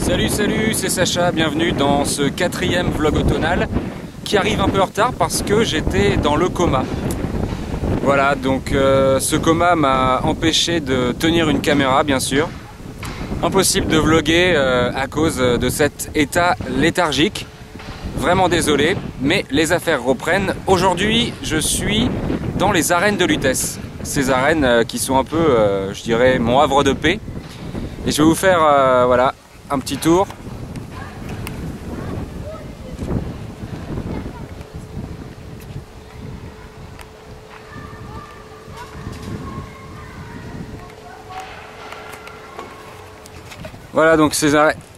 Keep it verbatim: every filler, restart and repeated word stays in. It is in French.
Salut salut, c'est Sacha, bienvenue dans ce quatrième vlog automnal qui arrive un peu en retard parce que j'étais dans le coma. Voilà, donc euh, ce coma m'a empêché de tenir une caméra bien sûr. Impossible de vlogger euh, à cause de cet état léthargique. Vraiment désolé, mais les affaires reprennent. Aujourd'hui, je suis dans les arènes de Lutèce. Ces arènes euh, qui sont un peu, euh, je dirais, mon havre de paix. Et je vais vous faire, euh, voilà, un petit tour. Voilà donc ces arènes.